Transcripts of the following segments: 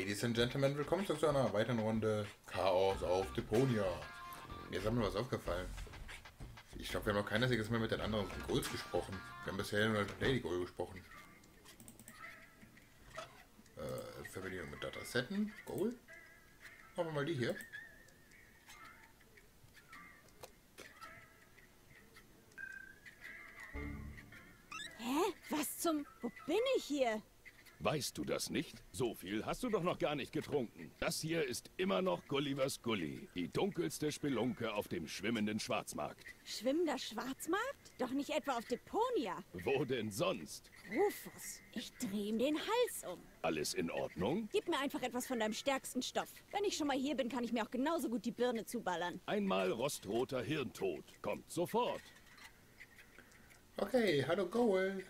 Ladies and Gentlemen, willkommen zu einer weiteren Runde Chaos auf Deponia. Mir ist mir was aufgefallen. Ich glaube, wir haben noch kein einziges Mal mit den anderen Ghouls gesprochen. Wir haben bisher nur mit Lady Ghoul gesprochen. Verbindung mit Datasetten, Ghoul. Machen wir mal die hier. Hä? Was zum... Wo bin ich hier? Weißt du das nicht? So viel hast du doch noch gar nicht getrunken. Das hier ist immer noch Gullivers Gully, die dunkelste Spelunke auf dem schwimmenden Schwarzmarkt. Schwimmender Schwarzmarkt? Doch nicht etwa auf Deponia. Wo denn sonst? Rufus, ich drehe ihm den Hals um. Alles in Ordnung? Gib mir einfach etwas von deinem stärksten Stoff. Wenn ich schon mal hier bin, kann ich mir auch genauso gut die Birne zuballern. Einmal rostroter Hirntod. Kommt sofort. Okay, hallo Ghoul.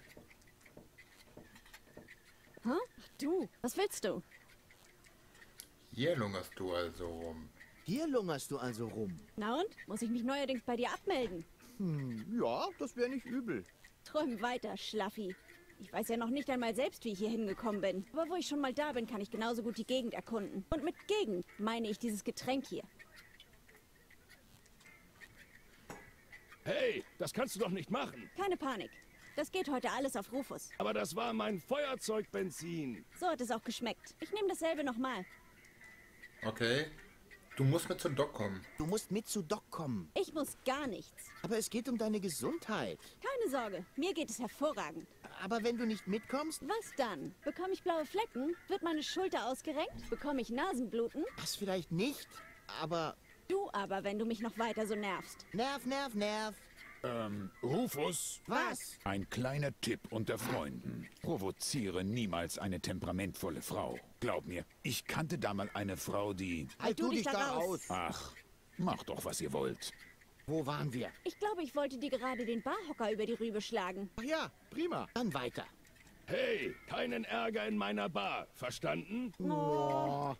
Hä? Ach du, was willst du? Hier lungerst du also rum. Hier lungerst du also rum. Na und? Muss ich mich neuerdings bei dir abmelden? Ja, das wäre nicht übel. Träum weiter, Schlaffi. Ich weiß ja noch nicht einmal selbst, wie ich hier hingekommen bin. Aber wo ich schon mal da bin, kann ich genauso gut die Gegend erkunden. Und mit Gegend meine ich dieses Getränk hier. Hey, das kannst du doch nicht machen. Keine Panik. Das geht heute alles auf Rufus. Aber das war mein Feuerzeugbenzin. So hat es auch geschmeckt. Ich nehme dasselbe nochmal. Okay. Du musst mit zum Doc kommen. Du musst mit zu Doc kommen. Ich muss gar nichts. Aber es geht um deine Gesundheit. Keine Sorge, mir geht es hervorragend. Aber wenn du nicht mitkommst, Was dann? Bekomme ich blaue Flecken? Wird meine Schulter ausgerenkt? Bekomme ich Nasenbluten? das vielleicht nicht. Aber Du aber, wenn du mich noch weiter so nervst. Nerv, Nerv, Nerv. Rufus, Was? ein kleiner Tipp unter Freunden. Provoziere niemals eine temperamentvolle Frau. Glaub mir, ich kannte da mal eine Frau, die... Halt du dich da raus. Ach, macht doch, was ihr wollt. Wo waren wir? Ich glaube, ich wollte dir gerade den Barhocker über die Rübe schlagen. Ach ja, prima. Dann weiter. Hey, keinen Ärger in meiner Bar. Verstanden? Oh,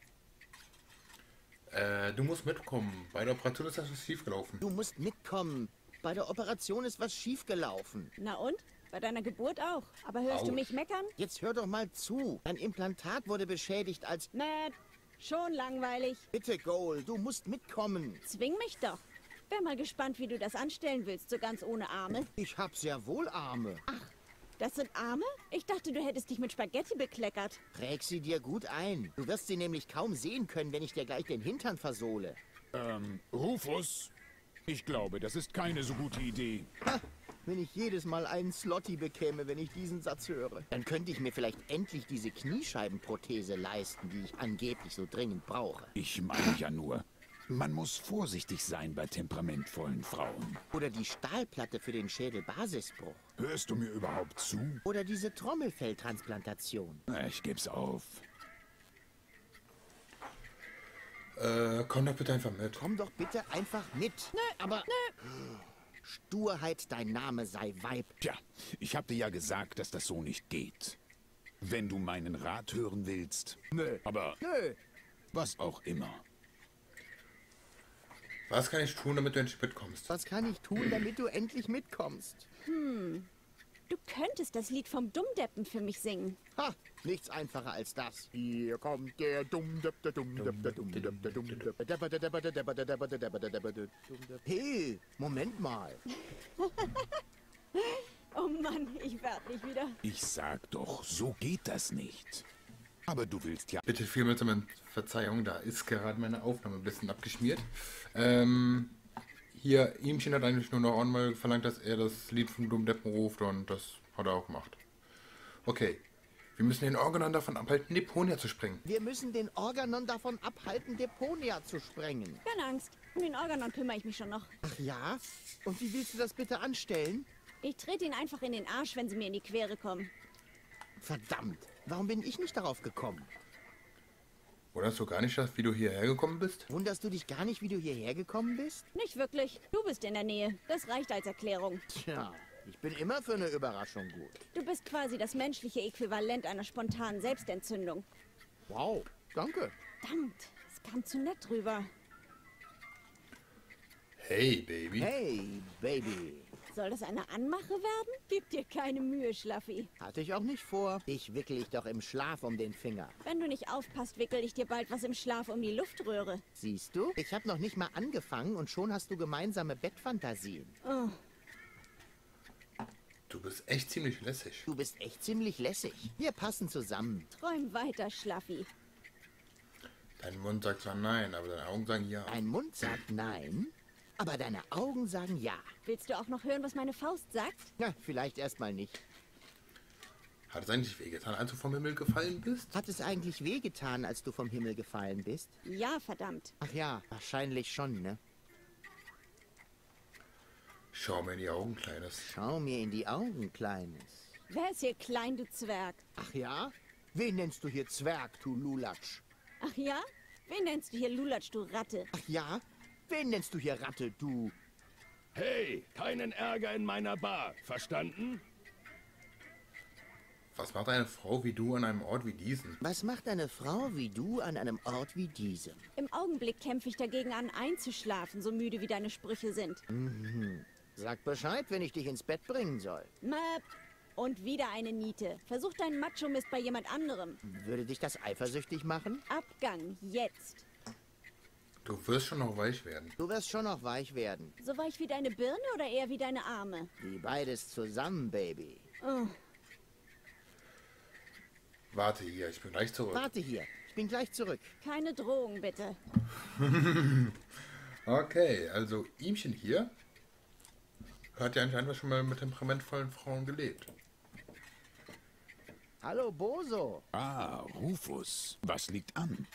Du musst mitkommen. Bei der Operation ist das schiefgelaufen. du musst mitkommen. Bei der Operation ist was schiefgelaufen. Na und? Bei deiner Geburt auch. Aber hörst du Autsch. mich meckern? Jetzt hör doch mal zu. Dein Implantat wurde beschädigt als... Nett. Schon langweilig. Bitte, Goal, du musst mitkommen. Zwing mich doch. Wär mal gespannt, wie du das anstellen willst, so ganz ohne Arme. Ich hab sehr wohl Arme. Das sind Arme? Ich dachte, du hättest dich mit Spaghetti bekleckert. Präg sie dir gut ein. Du wirst sie nämlich kaum sehen können, wenn ich dir gleich den Hintern versohle. Rufus, ich glaube, das ist keine so gute Idee. Ha, wenn ich jedes Mal einen Slotty bekäme, wenn ich diesen Satz höre. Dann könnte ich mir vielleicht endlich diese Kniescheibenprothese leisten, die ich angeblich so dringend brauche. Ich meine ja nur, man muss vorsichtig sein bei temperamentvollen Frauen. Oder die Stahlplatte für den Schädelbasisbruch. Hörst du mir überhaupt zu? Oder diese Trommelfelltransplantation. Ich geb's auf. Komm doch bitte einfach mit. Komm doch bitte einfach mit. Nö, aber... Nö. Sturheit, dein Name sei Weib. Tja, ich hab dir ja gesagt, dass das so nicht geht. Wenn du meinen Rat hören willst. Nö. Aber Nö. was auch immer. Was kann ich tun, damit du endlich mitkommst? Was kann ich tun, damit du endlich mitkommst? Du könntest das Lied vom Dummdeppen für mich singen. Ha, nichts einfacher als das. Hier kommt der Dummdepp, der Dummdepp, der Dummdepp, der Dummdepp, der Depper, der Depper, der Depper, der Depper, der Depper, der Depper, der Dummdepp. Hey, Moment mal. Oh Mann, ich werd nicht wieder. Ich sag doch, so geht das nicht. Aber du willst ja... Bitte vielmals um Verzeihung, da ist gerade meine Aufnahme ein bisschen abgeschmiert. Hier, Ihmchen hat eigentlich nur noch einmal verlangt, dass er das Lied vom Dummdeppen ruft und das hat er auch gemacht. Okay, wir müssen den Organon davon abhalten, Deponia zu sprengen. Wir müssen den Organon davon abhalten, Deponia zu sprengen. Keine Angst, um den Organon kümmere ich mich schon noch. Ach ja? Und wie willst du das bitte anstellen? Ich trete ihn einfach in den Arsch, wenn sie mir in die Quere kommen. Verdammt, warum bin ich nicht darauf gekommen? Wunderst du gar nicht, wie du hierher gekommen bist? Wunderst du dich gar nicht, wie du hierher gekommen bist? Nicht wirklich. Du bist in der Nähe. Das reicht als Erklärung. Tja, ich bin immer für eine Überraschung gut. Du bist quasi das menschliche Äquivalent einer spontanen Selbstentzündung. Wow, danke. Verdammt, es kam zu nett rüber. Hey, Baby. Hey, Baby. Soll das eine Anmache werden? Gib dir keine Mühe, Schlaffi. Hatte ich auch nicht vor. Dich wickel ich doch im Schlaf um den Finger. Wenn du nicht aufpasst, wickel ich dir bald was im Schlaf um die Luftröhre. Siehst du? Ich habe noch nicht mal angefangen und schon hast du gemeinsame Bettfantasien. Oh, Du bist echt ziemlich lässig. Du bist echt ziemlich lässig. Wir passen zusammen. träum weiter, Schlaffi. Dein Mund sagt zwar nein, aber deine Augen sagen ja. Dein Mund sagt nein, aber deine Augen sagen ja. Willst du auch noch hören, was meine Faust sagt? Na, vielleicht erstmal nicht. Hat es eigentlich wehgetan, als du vom Himmel gefallen bist? Hat es eigentlich wehgetan, als du vom Himmel gefallen bist? Ja, verdammt. Ach ja, wahrscheinlich schon, ne? Schau mir in die Augen, Kleines. Schau mir in die Augen, Kleines. Wer ist hier klein, du Zwerg? Ach ja? Wen nennst du hier Zwerg, du Lulatsch? Ach ja? Wen nennst du hier Lulatsch, du Ratte? Ach ja? Wen nennst du hier Ratte, du? Hey, keinen Ärger in meiner Bar. Verstanden? Was macht eine Frau wie du an einem Ort wie diesen? Was macht eine Frau wie du an einem Ort wie diesem? Im Augenblick kämpfe ich dagegen an, einzuschlafen, so müde wie deine Sprüche sind. Sag Bescheid, wenn ich dich ins Bett bringen soll. Möp. Und wieder eine Niete. Versuch deinen Macho-Mist bei jemand anderem. Würde dich das eifersüchtig machen? Abgang, jetzt. Du wirst schon noch weich werden. Du wirst schon noch weich werden. So weich wie deine Birne oder eher wie deine Arme? Wie beides zusammen, Baby. Oh, Warte hier, ich bin gleich zurück. Warte hier, ich bin gleich zurück. keine Drohung, bitte. Okay, also ihmchen hier hat ja anscheinend schon mal mit temperamentvollen Frauen gelebt. Hallo, Boso. Ah, Rufus. Was liegt an?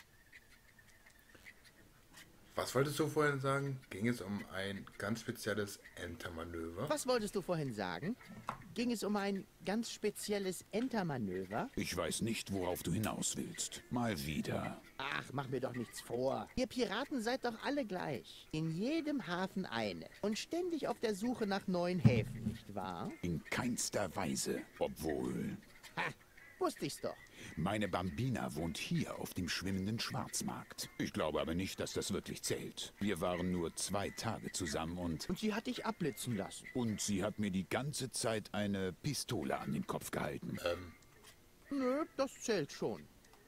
Was wolltest du vorhin sagen? Ging es um ein ganz spezielles Entermanöver? Was wolltest du vorhin sagen? Ging es um ein ganz spezielles Entermanöver? Ich weiß nicht, worauf du hinaus willst. Mal wieder. Ach, mach mir doch nichts vor. Ihr Piraten seid doch alle gleich. In jedem Hafen eine. Und ständig auf der Suche nach neuen Häfen, nicht wahr? In keinster Weise. Obwohl... Ha, wusste ich's doch. Meine Bambina wohnt hier auf dem schwimmenden Schwarzmarkt. Ich glaube aber nicht, dass das wirklich zählt. Wir waren nur 2 Tage zusammen und Und sie hat dich abblitzen lassen. sie hat mir die ganze Zeit eine Pistole an den Kopf gehalten. Nö, das zählt schon.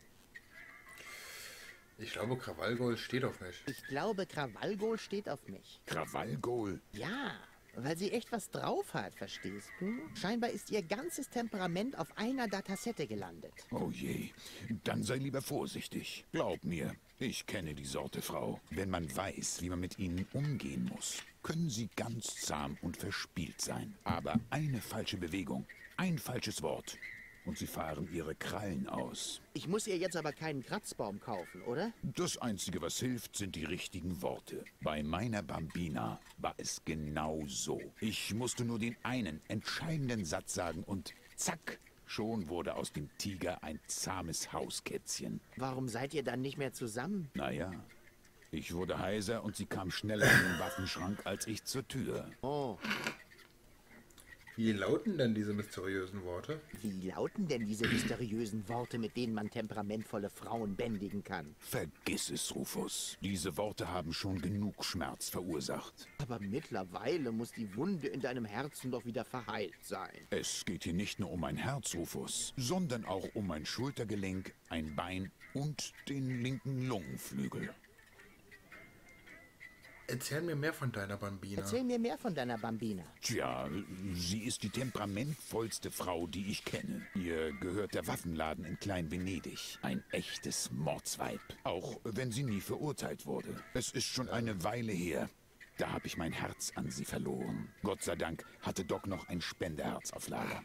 Ich glaube, Krawallgold steht auf mich. Ich glaube, Krawallgol steht auf mich. Krawallgol? Ja, weil sie echt was drauf hat, verstehst du? Scheinbar ist ihr ganzes Temperament auf einer Datasette gelandet. Oh je, dann sei lieber vorsichtig. Glaub mir, ich kenne die Sorte Frau. Wenn man weiß, wie man mit ihnen umgehen muss, können sie ganz zahm und verspielt sein. Aber eine falsche Bewegung, ein falsches Wort und sie fahren ihre Krallen aus. Ich muss ihr jetzt aber keinen Kratzbaum kaufen, oder? Das Einzige, was hilft, sind die richtigen Worte. Bei meiner Bambina war es genau so. Ich musste nur den einen entscheidenden Satz sagen und zack, schon wurde aus dem Tiger ein zahmes Hauskätzchen. Warum seid ihr dann nicht mehr zusammen? Naja, ich wurde heiser und sie kam schneller in den Waffenschrank als ich zur Tür. Oh, Wie lauten denn diese mysteriösen Worte? wie lauten denn diese mysteriösen Worte, mit denen man temperamentvolle Frauen bändigen kann? Vergiss es, Rufus. Diese Worte haben schon genug Schmerz verursacht. Aber mittlerweile muss die Wunde in deinem Herzen doch wieder verheilt sein. Es geht hier nicht nur um mein Herz, Rufus, sondern auch um mein Schultergelenk, ein Bein und den linken Lungenflügel. Erzähl mir mehr von deiner Bambina. Erzähl mir mehr von deiner Bambina. Tja, sie ist die temperamentvollste Frau, die ich kenne. Ihr gehört der Waffenladen in Klein-Venedig. Ein echtes Mordsweib. Auch wenn sie nie verurteilt wurde. Es ist schon eine Weile her. Da habe ich mein Herz an sie verloren. Gott sei Dank hatte Doc noch ein Spenderherz auf Lager.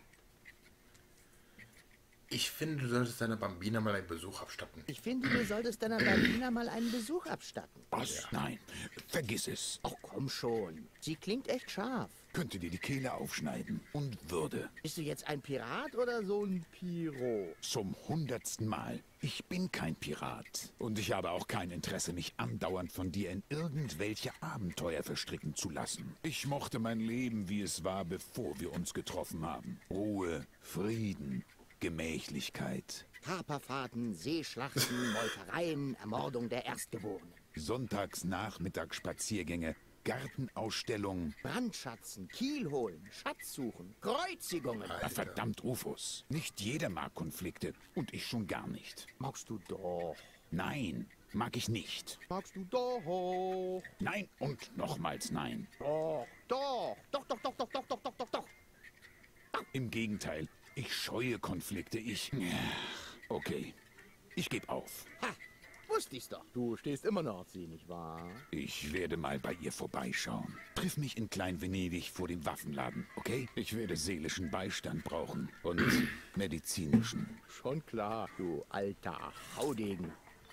Ich finde, du solltest deiner Bambina mal einen Besuch abstatten. Ich finde, du solltest deiner Bambina mal einen Besuch abstatten. Was? Nein, vergiss es. Ach komm schon. Sie klingt echt scharf. Könnte dir die Kehle aufschneiden. Und würde. Bist du jetzt ein Pirat oder so ein Piro? Zum 100. Mal. Ich bin kein Pirat. Und ich habe auch kein Interesse, mich andauernd von dir in irgendwelche Abenteuer verstricken zu lassen. Ich mochte mein Leben, wie es war, bevor wir uns getroffen haben. Ruhe, Frieden, Gemächlichkeit. Kaperfahrten, Seeschlachten, Meutereien, Ermordung der Erstgeborenen. Sonntags Nachmittagsspaziergänge, Gartenausstellung. Brandschatzen, Kiel holen, Schatz suchen, Kreuzigungen. Ah, verdammt, Rufus. Nicht jeder mag Konflikte. Und ich schon gar nicht. Magst du doch. Nein, mag ich nicht. Magst du doch. Nein und nochmals nein. Doch, doch, doch, doch, doch, doch, doch, doch, doch, doch, doch. Im Gegenteil, ich scheue Konflikte. Okay, ich gebe auf. Ha, wusste ich's doch. Du stehst immer noch auf sie, nicht wahr? Ich werde mal bei ihr vorbeischauen. Triff mich in Klein-Venedig vor dem Waffenladen, okay? Ich werde seelischen Beistand brauchen und medizinischen. Schon klar, du alter Haudegen.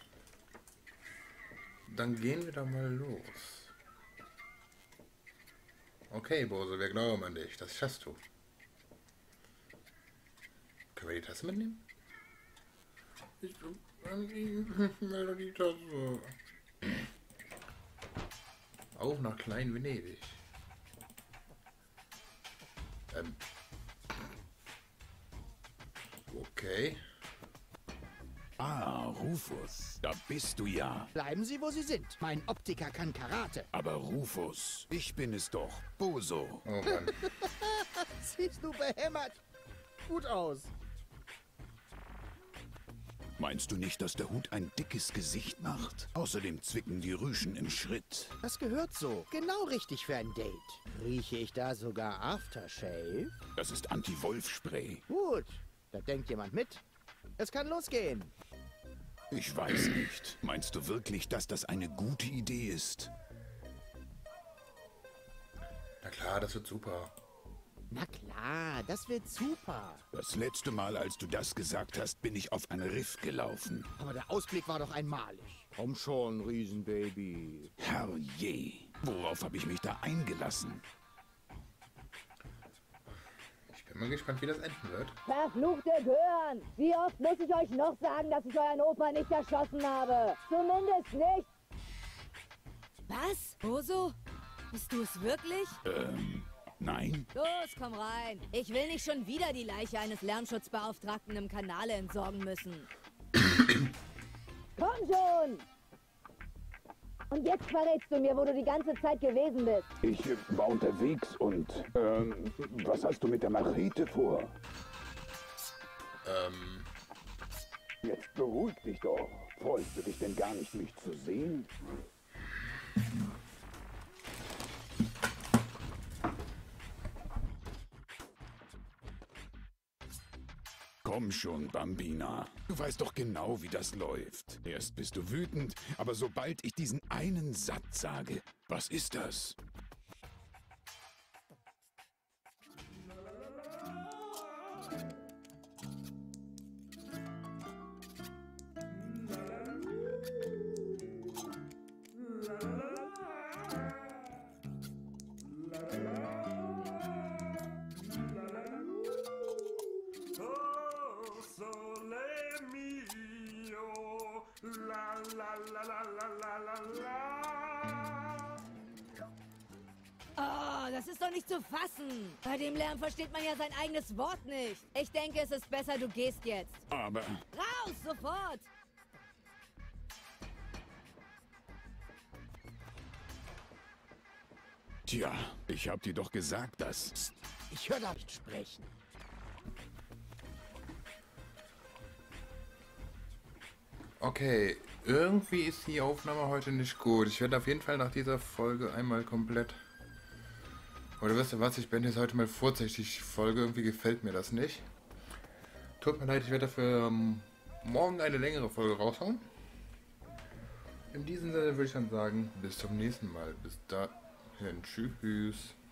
Dann gehen wir doch mal los. Okay, Bose, wir glauben an dich. Das schaffst du. Können wir die Tasse mitnehmen? Ich will die Tasse. Auch nach Klein-Venedig. Okay. Ah, Rufus, da bist du ja. Bleiben Sie, wo Sie sind. Mein Optiker kann Karate. Aber Rufus, ich bin es doch, Boso. Oh Mann. Siehst du behämmert gut aus. Meinst du nicht, dass der Hut ein dickes Gesicht macht? Außerdem zwicken die Rüschen im Schritt. Das gehört so. Genau richtig für ein Date. Rieche ich da sogar Aftershave? Das ist Anti-Wolf-Spray. Gut, da denkt jemand mit. Es kann losgehen. Ich weiß nicht. Meinst du wirklich, dass das eine gute Idee ist? Na klar, das wird super. Na klar, das wird super. Das letzte Mal, als du das gesagt hast, bin ich auf ein Riff gelaufen. Aber der Ausblick war doch einmalig. Komm schon, Riesenbaby. Herrje, worauf habe ich mich da eingelassen? Ich bin mal gespannt, wie das enden wird. Verfluchte Gören! Wie oft muss ich euch noch sagen, dass ich euren Opa nicht erschossen habe? Zumindest nicht! Was? Boso? Bist du es wirklich? Nein? Los, komm rein. Ich will nicht schon wieder die Leiche eines Lärmschutzbeauftragten im Kanal entsorgen müssen. Komm schon! Und jetzt verrätst du mir, wo du die ganze Zeit gewesen bist. Ich war unterwegs und, was hast du mit der Machete vor? Jetzt beruhig dich doch. Freust du dich denn gar nicht, mich zu sehen? Komm schon, Bambina. Du weißt doch genau, wie das läuft. Erst bist du wütend, aber sobald ich diesen einen Satz sage, was ist das? Oh, das ist doch nicht zu fassen. Bei dem Lärm versteht man ja sein eigenes Wort nicht. Ich denke, es ist besser, du gehst jetzt. Aber Raus, sofort! tja, ich hab dir doch gesagt, dass... Psst, ich höre da nicht sprechen. Okay, irgendwie ist die Aufnahme heute nicht gut. Ich werde auf jeden Fall nach dieser Folge einmal komplett... Oder wisst ihr was, ich bin jetzt heute mal vorsichtig. Die Folge, irgendwie gefällt mir das nicht. Tut mir leid, ich werde dafür morgen eine längere Folge raushauen. In diesem Sinne würde ich dann sagen, bis zum nächsten Mal. Bis dahin, tschüss.